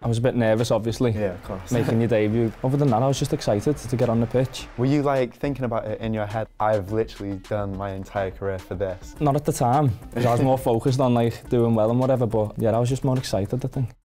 I was a bit nervous, obviously, Yeah, of course. making your debut. Other than that, I was just excited to get on the pitch. Were you like thinking about it in your head? I've literally done my entire career for this. Not at the time, because I was more focused on like doing well and whatever, but yeah, I was just more excited, I think.